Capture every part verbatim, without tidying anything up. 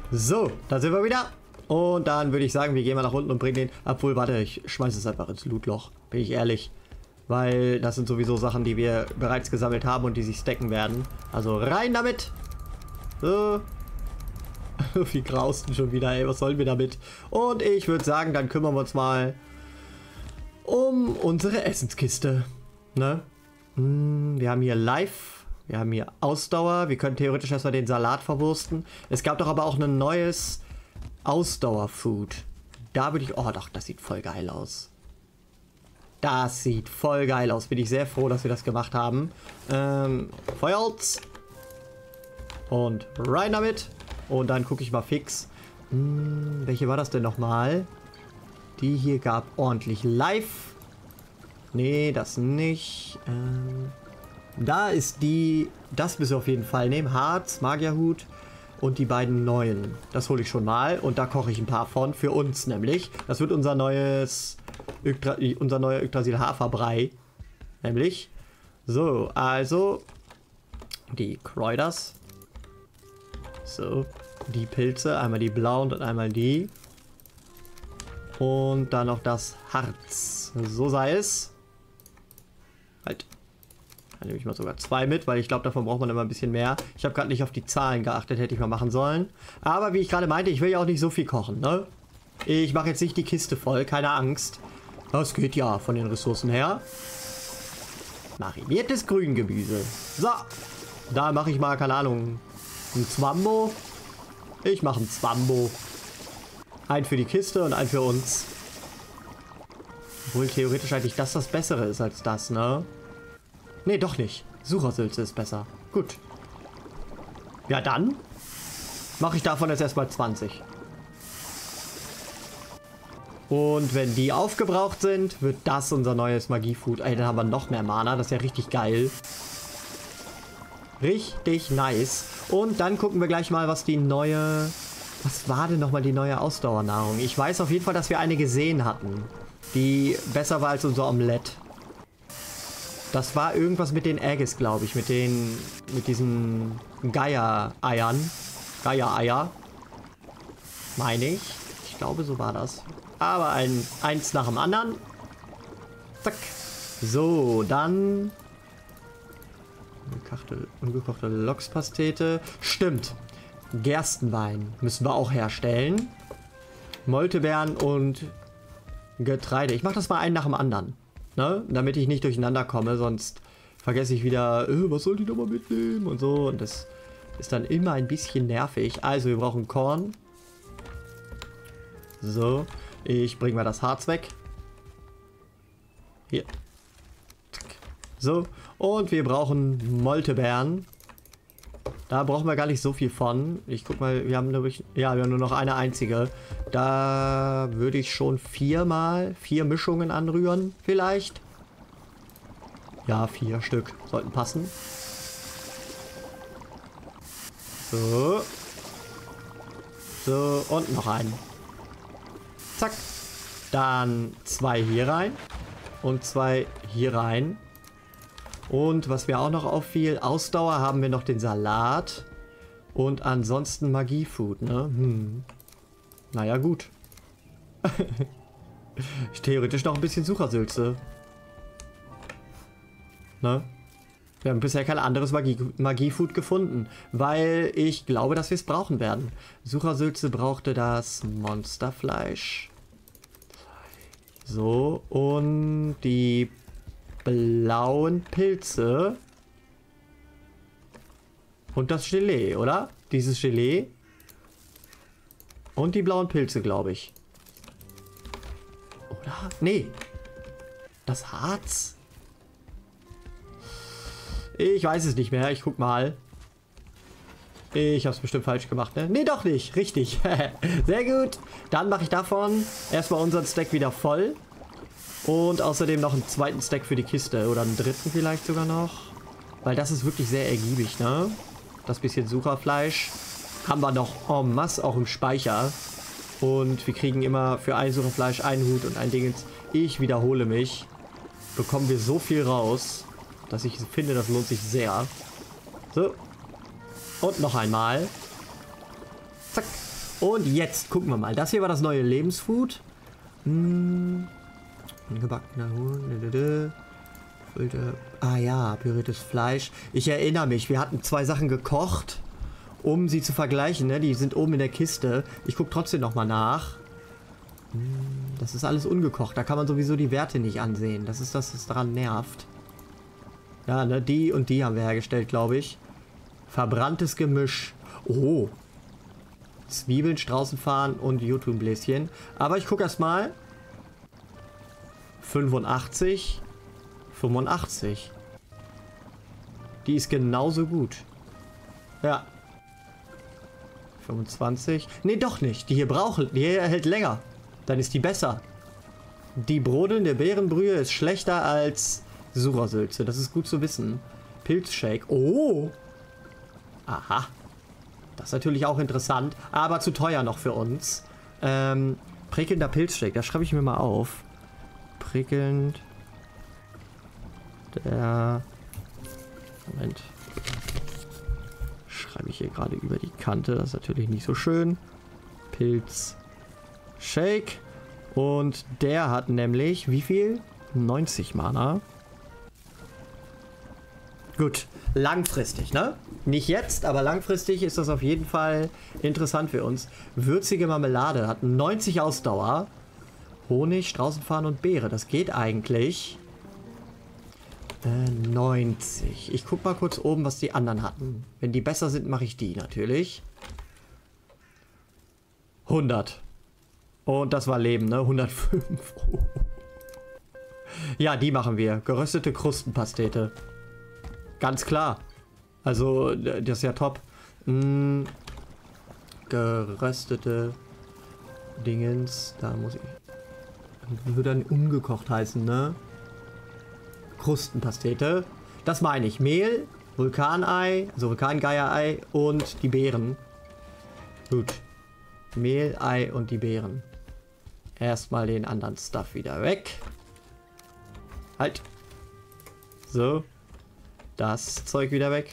So, da sind wir wieder. Und dann würde ich sagen, wir gehen mal nach unten und bringen den... Obwohl, warte, ich schmeiße es einfach ins Lootloch. Bin ich ehrlich. Weil das sind sowieso Sachen, die wir bereits gesammelt haben und die sich stacken werden. Also rein damit. So. Wie grausten schon wieder, ey. Was sollen wir damit? Und ich würde sagen, dann kümmern wir uns mal um unsere Essenskiste. Ne? Hm, wir haben hier Live. Wir haben hier Ausdauer. Wir können theoretisch erstmal den Salat verwursten. Es gab doch aber auch ein neues Ausdauerfood. Da würde ich... Oh, doch, das sieht voll geil aus. Das sieht voll geil aus. Bin ich sehr froh, dass wir das gemacht haben. Ähm, Feuerholz. Und rein damit. Und dann gucke ich mal fix. Hm, welche war das denn nochmal? Die hier gab ordentlich Live. Nee, das nicht. Ähm, da ist die... Das müssen wir auf jeden Fall nehmen. Harz, Magierhut und die beiden neuen. Das hole ich schon mal. Und da koche ich ein paar von. Für uns nämlich. Das wird unser neues... Yggdra unser neuer Yggdrasil Haferbrei. Nämlich. So, also... Die Kräuters. So, die Pilze. Einmal die blauen und einmal die. Und dann noch das Harz. So sei es. Halt. Dann nehme ich mal sogar zwei mit, weil ich glaube, davon braucht man immer ein bisschen mehr. Ich habe gerade nicht auf die Zahlen geachtet, hätte ich mal machen sollen. Aber wie ich gerade meinte, ich will ja auch nicht so viel kochen, ne? Ich mache jetzt nicht die Kiste voll, keine Angst. Das geht ja von den Ressourcen her. Mariniertes Grüngemüse. So. Da mache ich mal, keine Ahnung, ein Zwambo. Ich mache ein Zwambo. Ein für die Kiste und ein für uns. Obwohl theoretisch eigentlich das das Bessere ist als das, ne? Ne, doch nicht. Suchersülze ist besser. Gut. Ja, dann mache ich davon jetzt erstmal zwanzig. Und wenn die aufgebraucht sind, wird das unser neues Magiefood. Ey, dann haben wir noch mehr Mana. Das ist ja richtig geil. Richtig nice. Und dann gucken wir gleich mal, was die neue... Was war denn nochmal die neue Ausdauernahrung? Ich weiß auf jeden Fall, dass wir eine gesehen hatten, die besser war als unser Omelett. Das war irgendwas mit den Eggs, glaube ich. Mit den... Mit diesen Geier-Eiern. Geier-Eier. Meine ich. Ich glaube, so war das. Aber ein eins nach dem anderen. Zack. So, dann... Ungekochte, ungekochte Lokspastete. Stimmt. Gerstenwein müssen wir auch herstellen. Moltebeeren und Getreide. Ich mache das mal einen nach dem anderen. Ne? Damit ich nicht durcheinander komme, sonst vergesse ich wieder, äh, was soll die nochmal mitnehmen und so. Und das ist dann immer ein bisschen nervig. Also, wir brauchen Korn. So. Ich bringe mal das Harz weg. Hier. So. Und wir brauchen Moltebeeren. Da brauchen wir gar nicht so viel von. Ich guck mal, wir haben, ich, ja, wir haben nur noch eine einzige. Da würde ich schon viermal, vier Mischungen anrühren, vielleicht. Ja, vier Stück sollten passen. So. So, und noch einen. Zack. Dann zwei hier rein. Und zwei hier rein. Und was mir auch noch auffiel, Ausdauer haben wir noch den Salat. Und ansonsten Magiefood, ne? Hm. Naja, gut. Theoretisch noch ein bisschen Suchersülze. Ne? Wir haben bisher kein anderes Magie Magiefood gefunden, weil ich glaube, dass wir es brauchen werden. Suchersülze brauchte das Monsterfleisch. So, und die blauen Pilze. Und das Gelee, oder? Dieses Gelee. Und die blauen Pilze, glaube ich. Oder? Nee. Das Harz? Ich weiß es nicht mehr. Ich guck mal. Ich habe es bestimmt falsch gemacht, ne? Nee, doch nicht. Richtig. Sehr gut. Dann mache ich davon erstmal unseren Stack wieder voll. Und außerdem noch einen zweiten Stack für die Kiste. Oder einen dritten vielleicht sogar noch. Weil das ist wirklich sehr ergiebig, ne? Das bisschen Sucherfleisch haben wir noch en masse auch im Speicher. Und wir kriegen immer für ein Sucherfleisch einen Hut und ein Dingens. Ich wiederhole mich. Bekommen wir so viel raus, dass ich finde, das lohnt sich sehr. So. Und noch einmal. Zack. Und jetzt gucken wir mal. Das hier war das neue Lebensfood. Hm. Gebackener Huhn. Ah ja, püriertes Fleisch. Ich erinnere mich, wir hatten zwei Sachen gekocht, um sie zu vergleichen. Ne? Die sind oben in der Kiste. Ich gucke trotzdem nochmal nach. Das ist alles ungekocht. Da kann man sowieso die Werte nicht ansehen. Das ist das, was daran nervt. Ja, ne? Die und die haben wir hergestellt, glaube ich. Verbranntes Gemisch. Oh. Zwiebeln, Straußenfarn und Jotunbläschen. Aber ich gucke erst mal. fünfundachtzig. fünfundachtzig. Die ist genauso gut. Ja. fünfundzwanzig. Nee, doch nicht. Die hier braucht, die hier hält länger. Dann ist die besser. Die brodelnde Beerenbrühe ist schlechter als Surasülze. Das ist gut zu wissen. Pilzshake. Oh. Aha. Das ist natürlich auch interessant, aber zu teuer noch für uns. Ähm, prickelnder Pilzshake, das schreibe ich mir mal auf. Prickelnd. Der... Moment. Schreibe ich hier gerade über die Kante, das ist natürlich nicht so schön. Pilzshake. Und der hat nämlich, wie viel? neunzig Mana. Gut, langfristig, ne? Nicht jetzt, aber langfristig ist das auf jeden Fall interessant für uns. Würzige Marmelade hat neunzig Ausdauer. Honig, Straußenfarn und Beere. Das geht eigentlich. Äh, neunzig. Ich guck mal kurz oben, was die anderen hatten. Wenn die besser sind, mache ich die natürlich. hundert. Und das war Leben, ne? hundertfünf. Ja, die machen wir. Geröstete Krustenpastete. Ganz klar. Also, das ist ja top. Hm. Geröstete Dingens. Da muss ich... Würde dann ungekocht heißen, ne? Krustenpastete. Das meine ich. Mehl, Vulkanei, also Vulkangeier-Ei und die Beeren. Gut. Mehl, Ei und die Beeren. Erstmal den anderen Stuff wieder weg. Halt. So. Das Zeug wieder weg.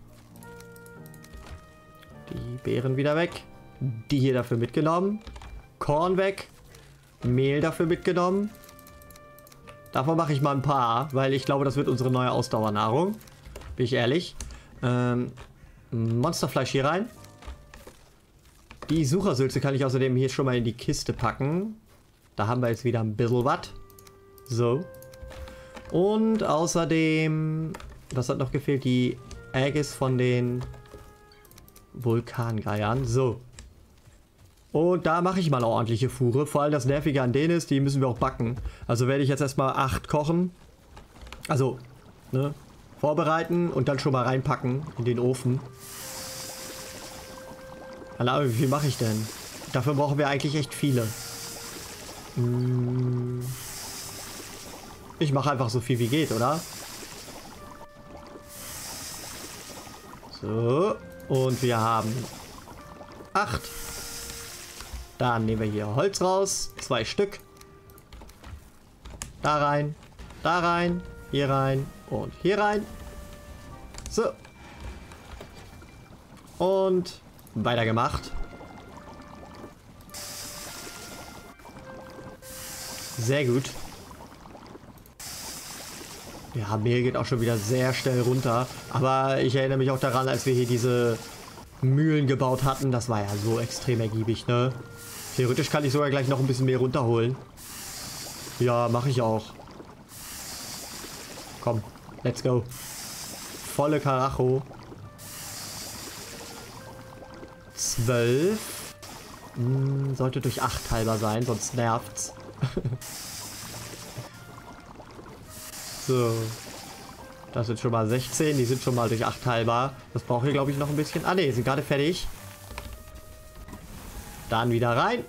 Die Beeren wieder weg. Die hier dafür mitgenommen. Korn weg. Mehl dafür mitgenommen. Davon mache ich mal ein paar, weil ich glaube, das wird unsere neue Ausdauernahrung. Bin ich ehrlich. Ähm, Monsterfleisch hier rein. Die Suchersülze kann ich außerdem hier schon mal in die Kiste packen. Da haben wir jetzt wieder ein bisschen was. So. Und außerdem... Was hat noch gefehlt? Die Eggs von den Vulkangeiern. So. Und da mache ich mal eine ordentliche Fuhre. Vor allem das Nervige an denen ist, die müssen wir auch backen. Also werde ich jetzt erstmal acht kochen. Also, ne? Vorbereiten und dann schon mal reinpacken in den Ofen. Aber wie viel mache ich denn? Dafür brauchen wir eigentlich echt viele. Ich mache einfach so viel wie geht, oder? So. Und wir haben acht. Dann nehmen wir hier Holz raus. Zwei Stück. Da rein. Da rein. Hier rein. Und hier rein. So. Und weitergemacht. Sehr gut. Ja, Mehl geht auch schon wieder sehr schnell runter. Aber ich erinnere mich auch daran, als wir hier diese Mühlen gebaut hatten. Das war ja so extrem ergiebig, ne? Theoretisch kann ich sogar gleich noch ein bisschen mehr runterholen. Ja, mache ich auch. Komm, let's go. Volle Karacho. zwölf. Hm, sollte durch acht teilbar sein, sonst nervt's. So. Das sind schon mal sechzehn. Die sind schon mal durch acht teilbar. Das braucht ihr, glaube ich, noch ein bisschen. Ah, ne, sind gerade fertig. Dann wieder rein.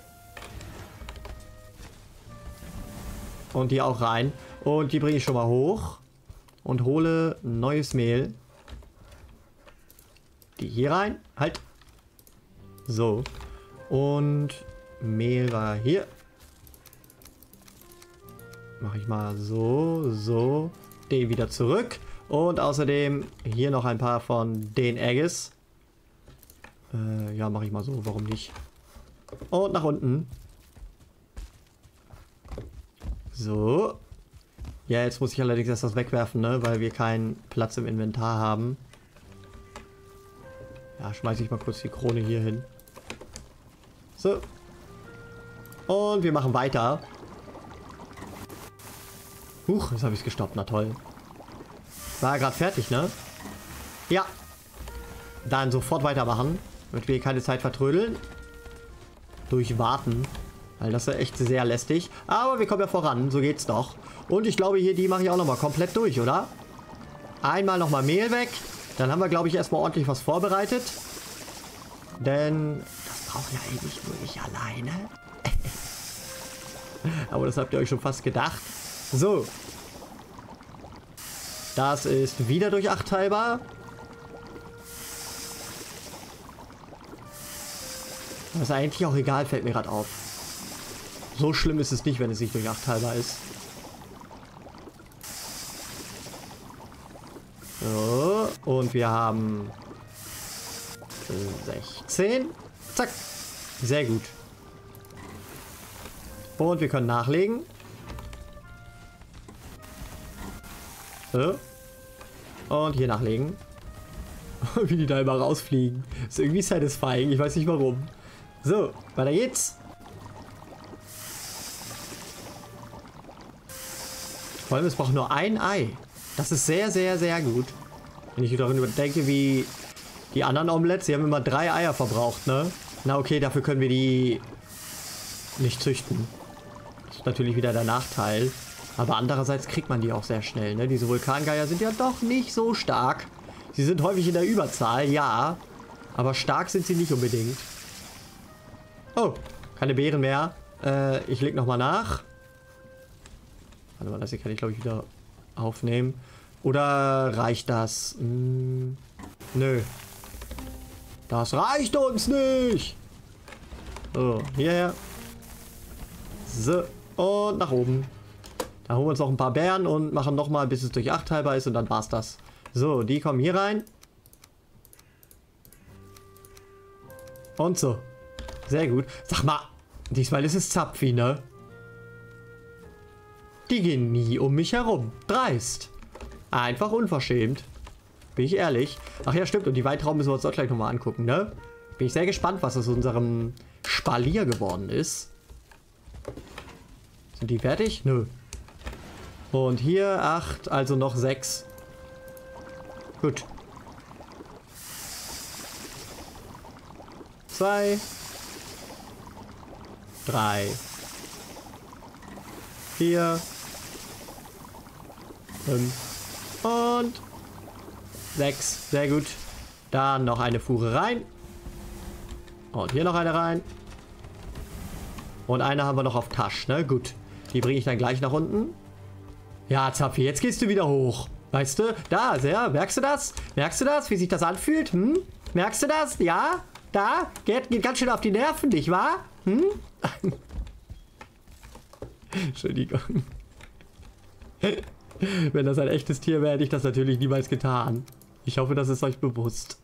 Und die auch rein. Und die bringe ich schon mal hoch. Und hole neues Mehl. Die hier rein. Halt. So. Und Mehl war hier. Mache ich mal so, so. Den wieder zurück. Und außerdem hier noch ein paar von den Eggs. Äh, ja, mache ich mal so. Warum nicht? Und nach unten. So. Ja, jetzt muss ich allerdings erst das wegwerfen, ne? Weil wir keinen Platz im Inventar haben. Ja, schmeiße ich mal kurz die Krone hier hin. So. Und wir machen weiter. Huch, jetzt habe ich es gestoppt. Na toll. War gerade fertig, ne? Ja. Dann sofort weitermachen, damit wir keine Zeit vertrödeln. Durch Warten. Weil das ist ja echt sehr lästig. Aber wir kommen ja voran, so geht's doch. Und ich glaube hier, die mache ich auch nochmal komplett durch, oder? Einmal nochmal Mehl weg. Dann haben wir, glaube ich, erstmal ordentlich was vorbereitet. Denn das braucht ja eh nicht nur ich alleine. Aber das habt ihr euch schon fast gedacht. So. Das ist wieder durch acht teilbar. Das ist eigentlich auch egal, fällt mir gerade auf. So schlimm ist es nicht, wenn es nicht durch acht teilbar ist. So, und wir haben sechzehn. Zack. Sehr gut. Und wir können nachlegen. So. Und hier nachlegen. Wie die da immer rausfliegen. Ist irgendwie satisfying. Ich weiß nicht warum. So, weiter geht's. Vor allem, es braucht nur ein Ei. Das ist sehr, sehr, sehr gut. Wenn ich darüber denke, wie die anderen Omelettes, die haben immer drei Eier verbraucht, ne? Na okay, dafür können wir die nicht züchten. Das ist natürlich wieder der Nachteil. Aber andererseits kriegt man die auch sehr schnell, ne? Diese Vulkangeier sind ja doch nicht so stark. Sie sind häufig in der Überzahl, ja. Aber stark sind sie nicht unbedingt. Oh, keine Beeren mehr. Äh, ich leg nochmal nach. Warte mal, das hier kann ich, glaube ich, wieder aufnehmen. Oder reicht das? Hm, nö. Das reicht uns nicht. So, hierher. So, und nach oben. Da holen wir uns noch ein paar Beeren und machen nochmal, bis es durch acht teilbar ist und dann war's das. So, die kommen hier rein. Und so. Sehr gut. Sag mal, diesmal ist es Zapfi, ne? Die gehen nie um mich herum. Dreist. Einfach unverschämt. Bin ich ehrlich. Ach ja, stimmt. Und die Weitraum müssen wir uns auch gleich nochmal angucken, ne? Bin ich sehr gespannt, was aus unserem Spalier geworden ist. Sind die fertig? Nö. Und hier acht, also noch sechs. Gut. Zwei. Drei. Vier. Fünf. Und sechs. Sehr gut. Dann noch eine Fuhre rein. Und hier noch eine rein. Und eine haben wir noch auf Tasch, ne? Gut. Die bringe ich dann gleich nach unten. Ja, Zapfi, jetzt gehst du wieder hoch. Weißt du? Da, sehr. Merkst du das? Merkst du das? Wie sich das anfühlt? Hm? Merkst du das? Ja? Da? Geht, geht ganz schön auf die Nerven, nicht wahr? Hm? Entschuldigung. Wenn das ein echtes Tier wäre, hätte ich das natürlich niemals getan. Ich hoffe, das ist euch bewusst.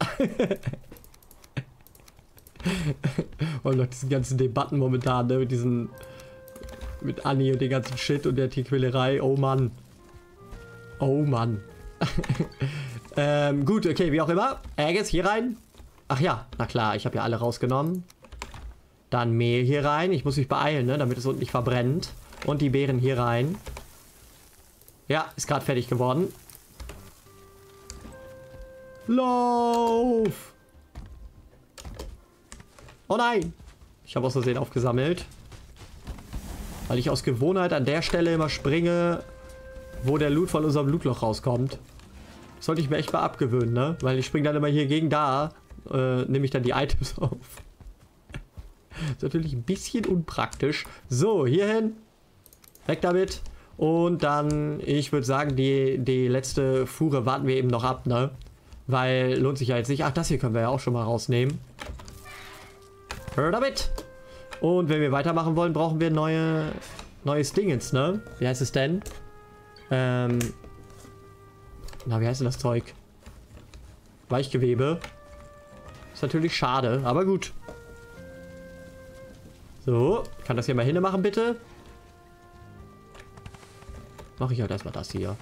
Und noch diesen ganzen Debatten momentan, ne? Mit diesen... Mit Anni und den ganzen Shit und der Tierquälerei. Oh Mann. Oh Mann. ähm, gut, okay, wie auch immer. Ägges hier rein. Ach ja, na klar, ich habe ja alle rausgenommen. Dann Mehl hier rein. Ich muss mich beeilen, ne? Damit es unten nicht verbrennt. Und die Beeren hier rein. Ja, ist gerade fertig geworden. Lauf! Oh nein! Ich habe aus Versehen aufgesammelt. Weil ich aus Gewohnheit an der Stelle immer springe, wo der Loot von unserem Lootloch rauskommt. Das sollte ich mir echt mal abgewöhnen, ne? Weil ich springe dann immer hier gegen da, äh, nehme ich dann die Items auf. Ist natürlich ein bisschen unpraktisch. So, hierhin. Weg damit. Und dann, ich würde sagen, die, die letzte Fuhre warten wir eben noch ab, ne? Weil lohnt sich ja jetzt nicht. Ach, das hier können wir ja auch schon mal rausnehmen. Hör damit. Und wenn wir weitermachen wollen, brauchen wir neue, neues Dingens, ne? Wie heißt es denn? Ähm, na, wie heißt denn das Zeug? Weichgewebe. Ist natürlich schade, aber gut. So, kann das hier mal hinmachen, bitte? Mache ich halt erstmal das hier.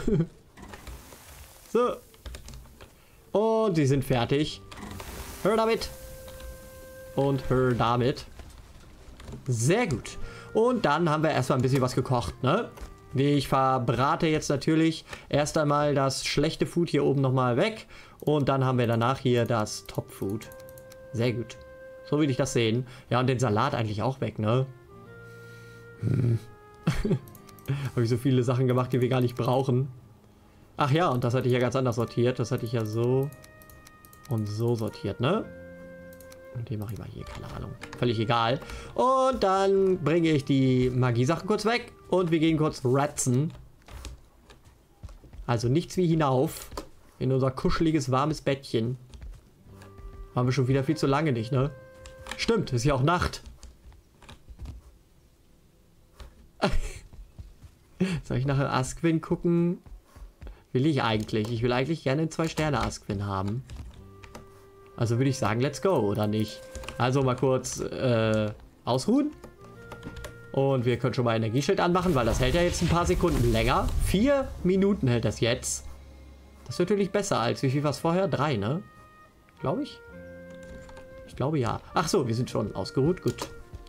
So. Und sie sind fertig. Hör damit. Und hör damit. Sehr gut. Und dann haben wir erstmal ein bisschen was gekocht, ne? Ich verbrate jetzt natürlich erst einmal das schlechte Food hier oben nochmal weg. Und dann haben wir danach hier das Top-Food. Sehr gut. So will ich das sehen. Ja, und den Salat eigentlich auch weg, ne? Hm. Habe ich so viele Sachen gemacht, die wir gar nicht brauchen. Ach ja, und das hatte ich ja ganz anders sortiert. Das hatte ich ja so und so sortiert, ne? Und den mache ich mal hier, keine Ahnung. Völlig egal. Und dann bringe ich die Magie-Sachen kurz weg. Und wir gehen kurz ratzen. Also nichts wie hinauf. In unser kuscheliges, warmes Bettchen. Haben wir schon wieder viel zu lange nicht, ne? Stimmt, ist ja auch Nacht. Soll ich nachher Askwin gucken? Will ich eigentlich. Ich will eigentlich gerne einen zwei Sterne Askwin haben. Also würde ich sagen, let's go, oder nicht? Also mal kurz äh, ausruhen. Und wir können schon mal Energieschild anmachen, weil das hält ja jetzt ein paar Sekunden länger. Vier Minuten hält das jetzt. Das ist natürlich besser als, wie viel war es vorher? Drei, ne? Glaube ich. Ich glaube ja. Ach so, wir sind schon ausgeruht. Gut.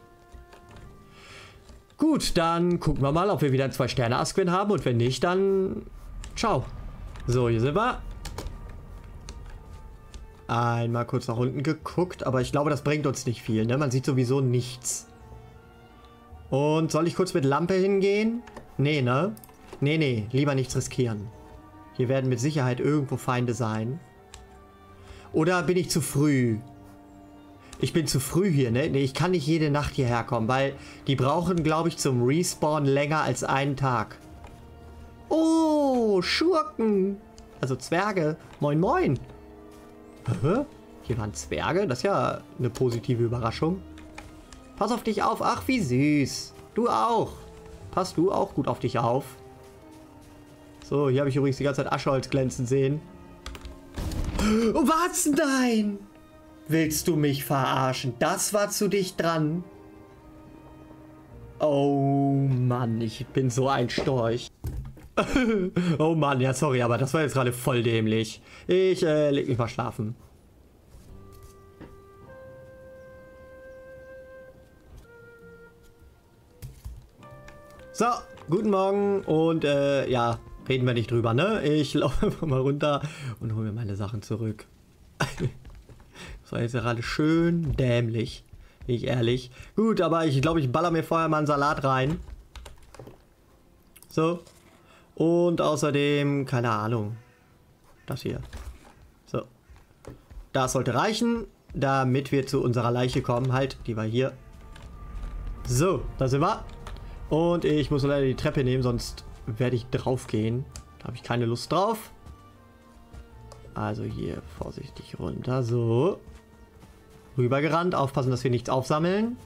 Gut, dann gucken wir mal, ob wir wieder einen zwei Sterne Askwin haben. Und wenn nicht, dann ciao. So, hier sind wir. Einmal kurz nach unten geguckt, aber ich glaube, das bringt uns nicht viel, ne? Man sieht sowieso nichts. Und soll ich kurz mit Lampe hingehen? Nee, ne? Nee, nee, lieber nichts riskieren. Hier werden mit Sicherheit irgendwo Feinde sein. Oder bin ich zu früh? Ich bin zu früh hier, ne? Nee, ich kann nicht jede Nacht hierher kommen, weil die brauchen, glaube ich, zum Respawn länger als einen Tag. Oh, Schurken. Also Zwerge. Moin, moin. Hä? Hier waren Zwerge? Das ist ja eine positive Überraschung. Pass auf dich auf. Ach, wie süß. Du auch. Pass du auch gut auf dich auf. So, hier habe ich übrigens die ganze Zeit Ascheholz glänzen sehen. Oh, was? Nein! Willst du mich verarschen? Das war zu dicht dran. Oh Mann, ich bin so ein Storch. Oh Mann, ja sorry, aber das war jetzt gerade voll dämlich. Ich äh, leg mich mal schlafen. So, guten Morgen und äh, ja, reden wir nicht drüber, ne? Ich laufe einfach mal runter und hole mir meine Sachen zurück. Das war jetzt gerade schön dämlich, bin ich ehrlich. Gut, aber ich glaube, ich baller mir vorher mal einen Salat rein. So. Und außerdem, keine Ahnung, das hier. So. Das sollte reichen, damit wir zu unserer Leiche kommen. Halt, die war hier. So, da sind wir. Und ich muss leider die Treppe nehmen, sonst werde ich drauf gehen. Da habe ich keine Lust drauf. Also hier vorsichtig runter. So. Rübergerannt. Aufpassen, dass wir nichts aufsammeln.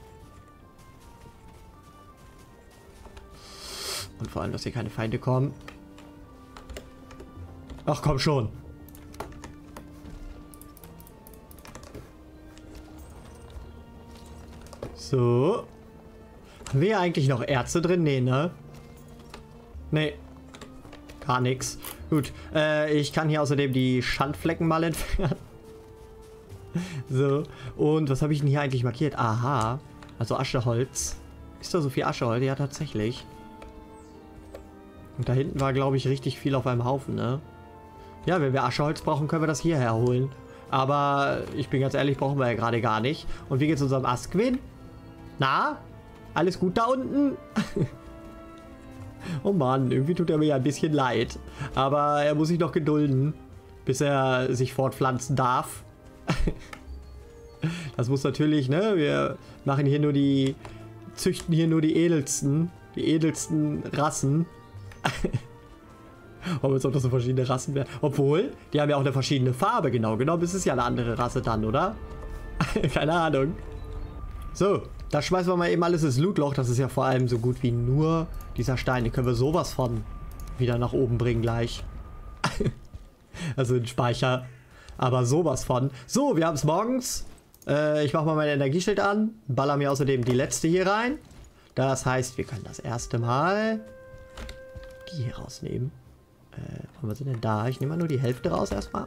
Und vor allem, dass hier keine Feinde kommen. Ach, komm schon. So. Haben wir hier eigentlich noch Ärzte drin? Nee, ne? Nee. Gar nichts. Gut. Äh, ich kann hier außerdem die Schandflecken mal entfernen. So. Und was habe ich denn hier eigentlich markiert? Aha. Also Ascheholz. Ist da so viel Ascheholz? Ja, tatsächlich. Und da hinten war, glaube ich, richtig viel auf einem Haufen, ne? Ja, wenn wir Ascheholz brauchen, können wir das hierher holen. Aber ich bin ganz ehrlich, brauchen wir ja gerade gar nicht. Und wie geht's unserem Askwin? Na? Alles gut da unten? Oh Mann, irgendwie tut er mir ja ein bisschen leid. Aber er muss sich noch gedulden, bis er sich fortpflanzen darf. Das muss natürlich, ne? Wir machen hier nur die... züchten hier nur die edelsten. Die edelsten Rassen. Aber jetzt auch noch so verschiedene Rassen werden. Obwohl, die haben ja auch eine verschiedene Farbe. Genau genommen ist es ja eine andere Rasse dann, oder? Keine Ahnung. So, da schmeißen wir mal eben alles ins Lootloch. Das ist ja vor allem so gut wie nur dieser Stein. Den können wir sowas von wieder nach oben bringen gleich. Also in Speicher. Aber sowas von. So, wir haben es morgens. Äh, ich mache mal mein Energieschild an. Baller mir außerdem die letzte hier rein. Das heißt, wir können das erste Mal die hier rausnehmen. Äh, wo haben wir sie denn da? Ich nehme mal nur die Hälfte raus erstmal.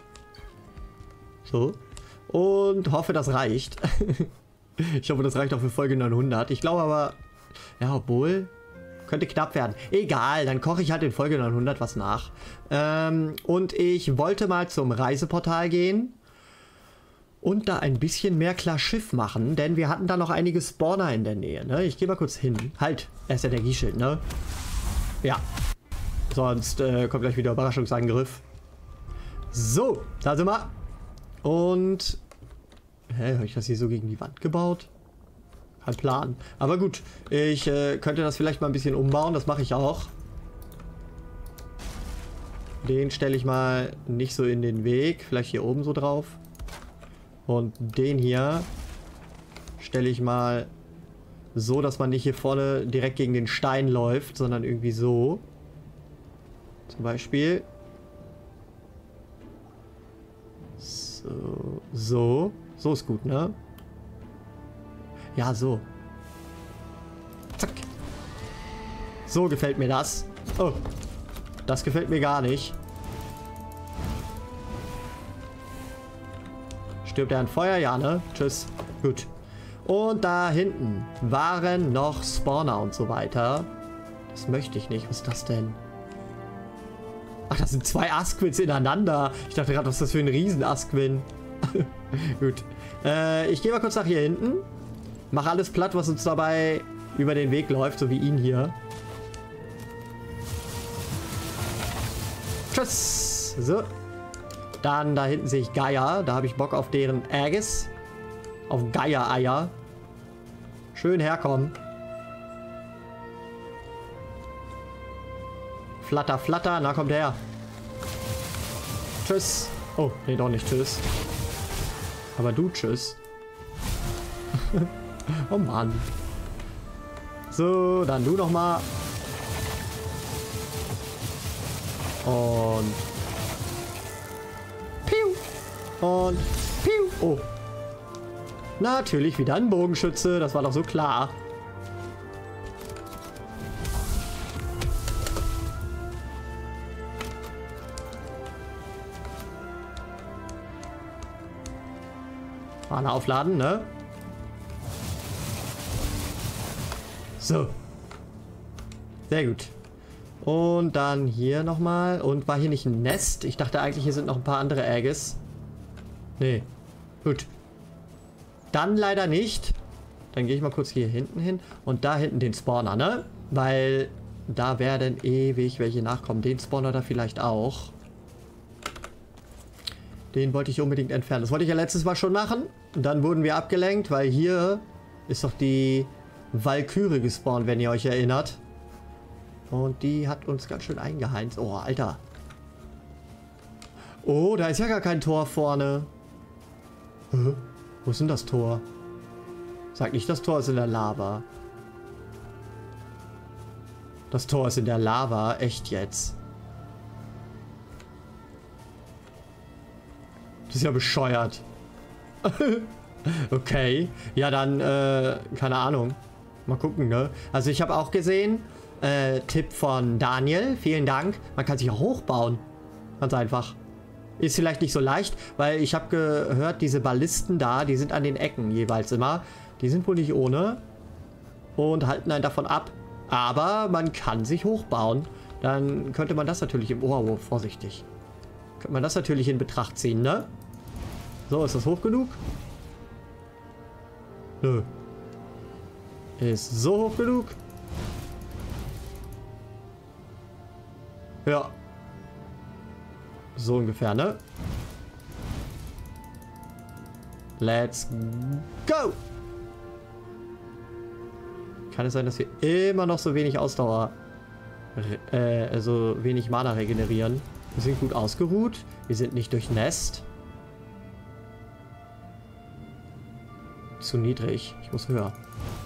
So. Und hoffe, das reicht. Ich hoffe, das reicht auch für Folge neunhundert. Ich glaube aber, ja, obwohl, könnte knapp werden. Egal, dann koche ich halt in Folge neunhundert was nach. Ähm, und ich wollte mal zum Reiseportal gehen und da ein bisschen mehr klar Schiff machen, denn wir hatten da noch einige Spawner in der Nähe. Ne? Ich gehe mal kurz hin. Halt, erst Energieschild, ne? Ja. Sonst äh, kommt gleich wieder Überraschungsangriff. So, da sind wir. Und... Hä, habe ich das hier so gegen die Wand gebaut? Kein Plan. Aber gut, ich äh, könnte das vielleicht mal ein bisschen umbauen. Das mache ich auch. Den stelle ich mal nicht so in den Weg. Vielleicht hier oben so drauf. Und den hier stelle ich mal so, dass man nicht hier vorne direkt gegen den Stein läuft, sondern irgendwie so. Zum Beispiel. So. So. So ist gut, ne? Ja, so. Zack. So gefällt mir das. Oh. Das gefällt mir gar nicht. Stirbt er an Feuer? Ja, ne? Tschüss. Gut. Und da hinten waren noch Spawner und so weiter. Das möchte ich nicht. Was ist das denn? Ach, das sind zwei Asquins ineinander. Ich dachte gerade, was ist das für ein Riesen-Asquin? Gut. Äh, ich gehe mal kurz nach hier hinten. Mach alles platt, was uns dabei über den Weg läuft, so wie ihn hier. Tschüss. So. Dann da hinten sehe ich Geier. Da habe ich Bock auf deren Ägis. Auf Geier-Eier. Schön herkommen. Flatter, flatter. Na, kommt her. Tschüss. Oh, nee, doch nicht tschüss. Aber du tschüss. Oh Mann. So, dann du noch mal. Und Piu. Und Piu. Oh. Natürlich wieder ein Bogenschütze. Das war doch so klar. Mana aufladen, ne? So. Sehr gut. Und dann hier nochmal. Und war hier nicht ein Nest? Ich dachte eigentlich, hier sind noch ein paar andere Ägis. Nee. Gut. Dann leider nicht. Dann gehe ich mal kurz hier hinten hin. Und da hinten den Spawner, ne? Weil da werden ewig welche nachkommen. Den Spawner da vielleicht auch. Den wollte ich unbedingt entfernen. Das wollte ich ja letztes Mal schon machen. Und dann wurden wir abgelenkt, weil hier ist doch die Walküre gespawnt, wenn ihr euch erinnert. Und die hat uns ganz schön eingeheizt. Oh, Alter. Oh, da ist ja gar kein Tor vorne. Hä? Wo ist denn das Tor? Sag nicht, das Tor ist in der Lava. Das Tor ist in der Lava. Echt jetzt? Das ist ja bescheuert. Okay. Ja, dann, äh, keine Ahnung. Mal gucken, ne? Also ich habe auch gesehen, äh, Tipp von Daniel. Vielen Dank. Man kann sich auch hochbauen. Ganz einfach. Ist vielleicht nicht so leicht, weil ich habe gehört, diese Ballisten da, die sind an den Ecken jeweils immer. Die sind wohl nicht ohne. Und halten einen davon ab. Aber man kann sich hochbauen. Dann könnte man das natürlich im... Oh, oh, vorsichtig. Könnte man das natürlich in Betracht ziehen, ne? So, ist das hoch genug? Nö. Ist so hoch genug? Ja. So ungefähr, ne? Let's go! Kann es sein, dass wir immer noch so wenig Ausdauer, äh, also wenig Mana regenerieren? Wir sind gut ausgeruht. Wir sind nicht durchnässt. Zu niedrig. Ich muss höher.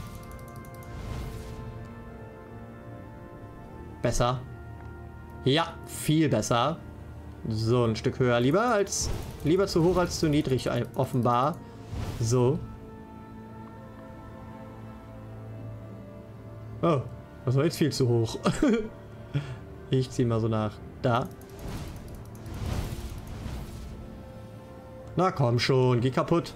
Besser. Ja, viel besser. So, ein Stück höher. Lieber als lieber zu hoch als zu niedrig, offenbar. So. Oh, das war jetzt viel zu hoch. Ich ziehe mal so nach da. Na komm schon, geh kaputt.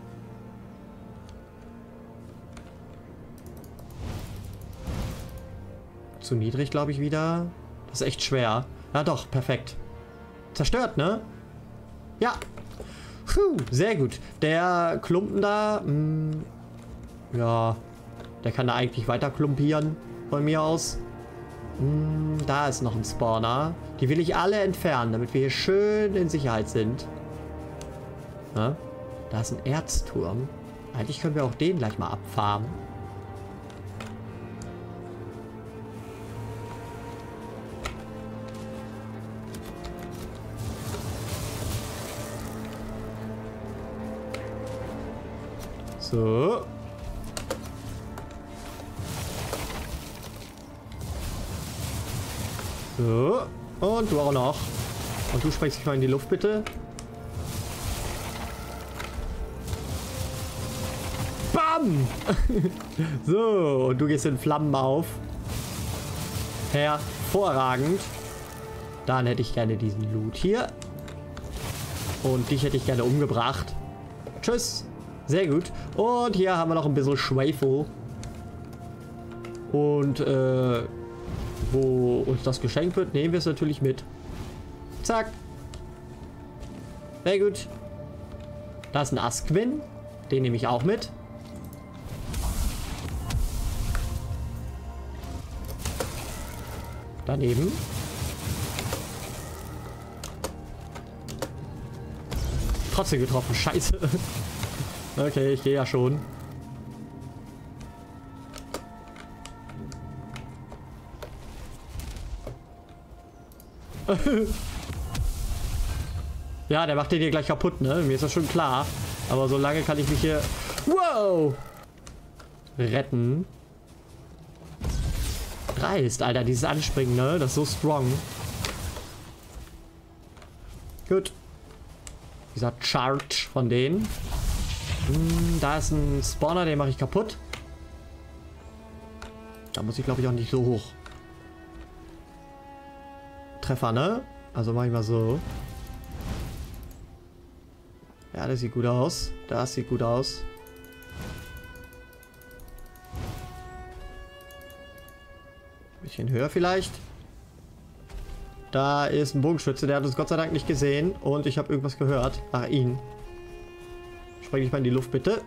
Zu niedrig, glaube ich, wieder. Das ist echt schwer. Ja doch, perfekt. Zerstört, ne? Ja. Puh, sehr gut. Der Klumpen da, mh, ja, der kann da eigentlich weiter klumpieren von mir aus. Mh, da ist noch ein Spawner. Die will ich alle entfernen, damit wir hier schön in Sicherheit sind. Ja, da ist ein Erzturm. Eigentlich können wir auch den gleich mal abfarmen. So. So. Und du auch noch. Und du sprengst dich mal in die Luft, bitte. Bam! So, und du gehst in Flammen auf. Hervorragend. Dann hätte ich gerne diesen Loot hier. Und dich hätte ich gerne umgebracht. Tschüss. Sehr gut. Und hier haben wir noch ein bisschen Schwefel. Und äh, wo uns das geschenkt wird, nehmen wir es natürlich mit. Zack. Sehr gut. Da ist ein Asquin. Den nehme ich auch mit. Daneben. Trotzdem getroffen. Scheiße. Okay, ich gehe ja schon. Ja, der macht den hier gleich kaputt, ne? Mir ist das schon klar. Aber so lange kann ich mich hier... Wow! Retten. Dreist, Alter. Dieses Anspringen, ne? Das ist so strong. Gut. Dieser Charge von denen. Da ist ein Spawner, den mache ich kaputt. Da muss ich, glaube ich, auch nicht so hoch. Treffer, ne? Also mache ich mal so. Ja, das sieht gut aus. Das sieht gut aus. Bisschen höher vielleicht. Da ist ein Bogenschütze, der hat uns Gott sei Dank nicht gesehen. Und ich habe irgendwas gehört. Ach, ihn. Spreng dich mal in die Luft, bitte.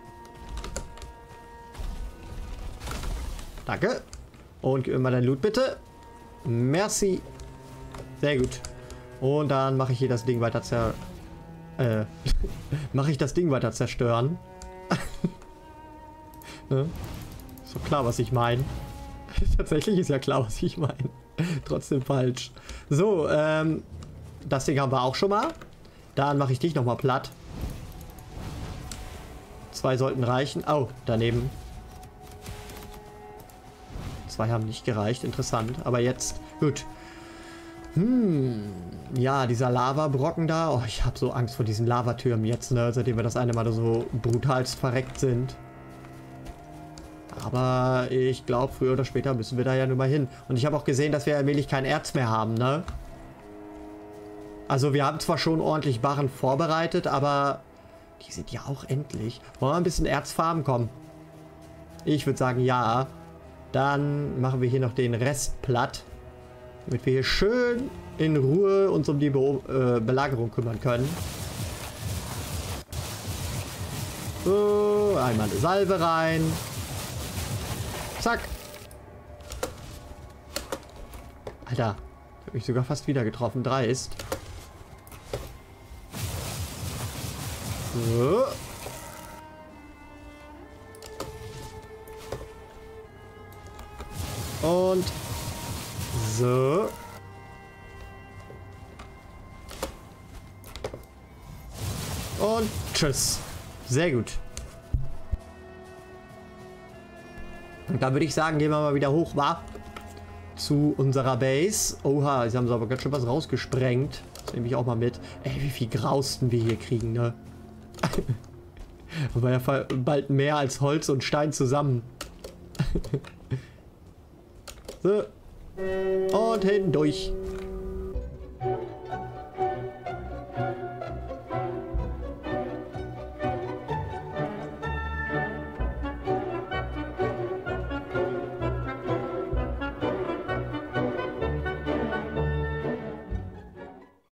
Danke. Und gib mir mal dein Loot, bitte. Merci. Sehr gut. Und dann mache ich hier das Ding weiter zer... Äh... mache ich das Ding weiter zerstören. Ne? Ist doch klar, was ich meine. Tatsächlich ist ja klar, was ich meine. Trotzdem falsch. So, ähm... das Ding haben wir auch schon mal. Dann mache ich dich nochmal platt. Zwei sollten reichen. Oh, daneben. Zwei haben nicht gereicht. Interessant. Aber jetzt... Gut. Hm. Ja, dieser Lavabrocken da. Oh, ich habe so Angst vor diesen Lavatürmen jetzt, ne? Seitdem wir das eine Mal so brutalst verreckt sind. Aber ich glaube, früher oder später müssen wir da ja nun mal hin. Und ich habe auch gesehen, dass wir allmählich kein Erz mehr haben, ne? Also wir haben zwar schon ordentlich Barren vorbereitet, aber... Die sind ja auch endlich. Wollen wir ein bisschen Erz farmen? Komm. Ich würde sagen, ja. Dann machen wir hier noch den Rest platt. Damit wir hier schön in Ruhe uns um die Be äh, Belagerung kümmern können. So, einmal eine Salve rein. Zack. Alter, hat mich sogar fast wieder getroffen. Drei ist. So. Und so. Und tschüss. Sehr gut. Und dann würde ich sagen, gehen wir mal wieder hoch, wa? Zu unserer Base. Oha, sie haben so aber ganz schön was rausgesprengt. Das nehme ich auch mal mit. Ey, wie viel Grausten wir hier kriegen, ne? Aber ja bald mehr als Holz und Stein zusammen. So. Und hindurch.